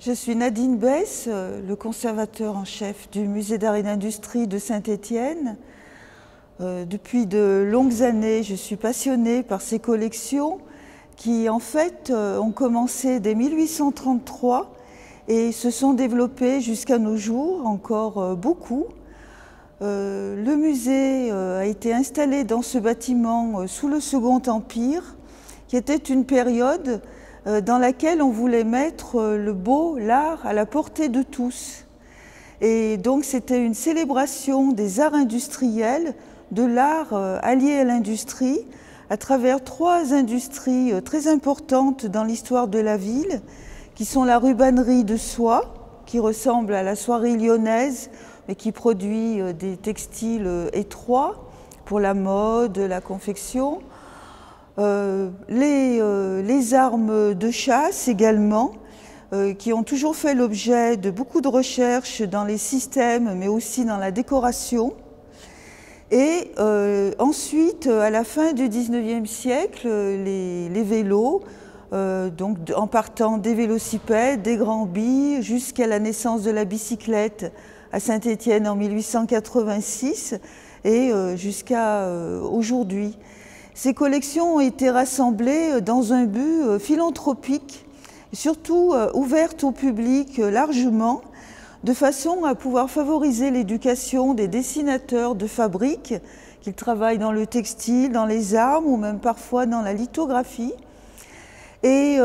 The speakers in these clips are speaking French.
Je suis Nadine Besse, le conservateur en chef du Musée d'Art et d'Industrie de Saint-Étienne. Depuis de longues années, je suis passionnée par ces collections qui, en fait, ont commencé dès 1833 et se sont développées jusqu'à nos jours, encore beaucoup. Le musée a été installé dans ce bâtiment sous le Second Empire, qui était une période dans laquelle on voulait mettre le beau, l'art à la portée de tous. Et donc c'était une célébration des arts industriels, de l'art allié à l'industrie, à travers trois industries très importantes dans l'histoire de la ville, qui sont la rubannerie de soie, qui ressemble à la soierie lyonnaise, mais qui produit des textiles étroits pour la mode, la confection. Les armes de chasse également, qui ont toujours fait l'objet de beaucoup de recherches dans les systèmes, mais aussi dans la décoration. Et ensuite, à la fin du XIXe siècle, les vélos, donc en partant des vélocipèdes, des grands billes, jusqu'à la naissance de la bicyclette à Saint-Étienne en 1886 et jusqu'à aujourd'hui. Ces collections ont été rassemblées dans un but philanthropique, surtout ouvertes au public largement, de façon à pouvoir favoriser l'éducation des dessinateurs de fabrique, qu'ils travaillent dans le textile, dans les armes ou même parfois dans la lithographie. Et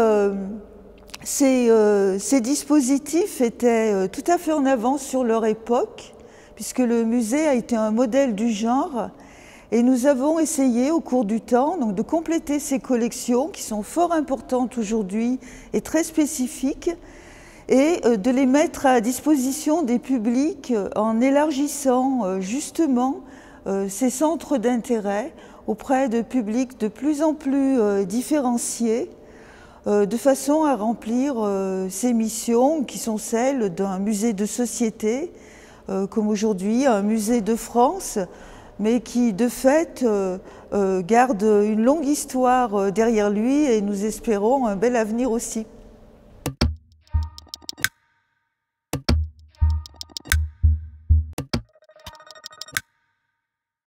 ces dispositifs étaient tout à fait en avance sur leur époque, puisque le musée a été un modèle du genre. Et nous avons essayé au cours du temps donc, de compléter ces collections qui sont fort importantes aujourd'hui et très spécifiques et de les mettre à disposition des publics en élargissant justement ces centres d'intérêt auprès de publics de plus en plus différenciés de façon à remplir ces missions qui sont celles d'un musée de société comme aujourd'hui un musée de France, mais qui de fait garde une longue histoire derrière lui et nous espérons un bel avenir aussi.